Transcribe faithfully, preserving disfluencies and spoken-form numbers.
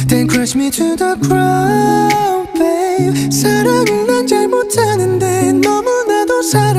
Then crush me to the ground, babe. 사랑을 난 잘 못하는데 너무나도 사랑